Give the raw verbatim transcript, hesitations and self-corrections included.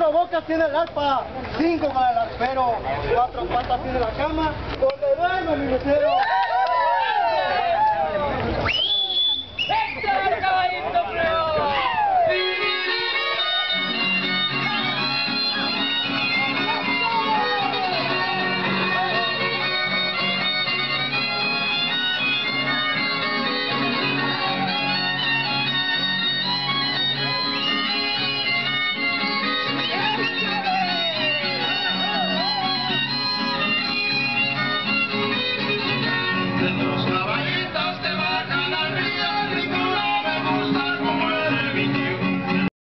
Cuatro bocas tiene el arpa, cinco para el arpero, cuatro patas tiene la cama, donde duerme mi mesero.